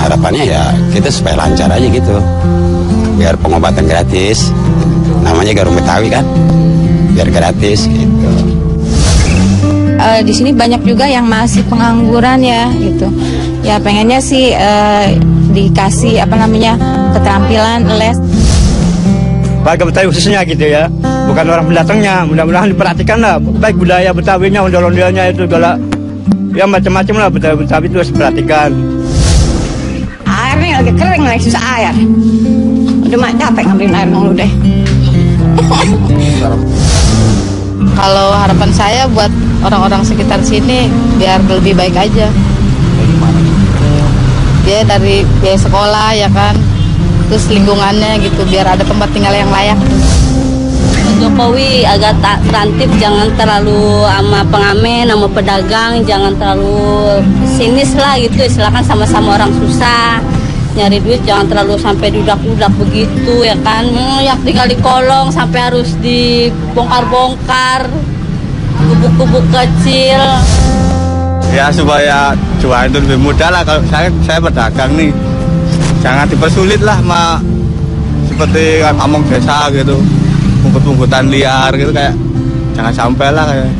harapannya ya kita supaya lancar aja gitu, biar pengobatan gratis, namanya Garung Betawi kan, biar gratis gitu. Di sini banyak juga yang masih pengangguran ya gitu, ya pengennya sih dikasih keterampilan les. Warga Betawi khususnya gitu ya, bukan orang pendatangnya, mudah-mudahan diperhatikan lah, baik budaya Betawinya, ondel-ondelnya itu segala, ya macam-macam lah Betawi itu harus diperhatikan. Airnya lagi kering, lagi susah air. Udah mak capek ngambilin air dulu deh. Kalau harapan saya buat orang-orang sekitar sini biar lebih baik aja. Dia dari biaya sekolah ya kan, terus lingkungannya gitu, biar ada tempat tinggal yang layak. Jokowi agak terantip, jangan terlalu sama pengamen, sama pedagang, jangan terlalu sinis lah gitu. Silakan sama-sama orang susah nyari duit, jangan terlalu sampai dudak-dudak begitu ya kan. Yang tinggal di kolong sampai harus dibongkar-bongkar, gubuk-gubuk kecil. Ya supaya jualan itu lebih mudah lah. Kalau saya pedagang nih, jangan dipersulit lah seperti among desa gitu, pungkut-pungkutan liar gitu, kayak jangan sampai lah kayak.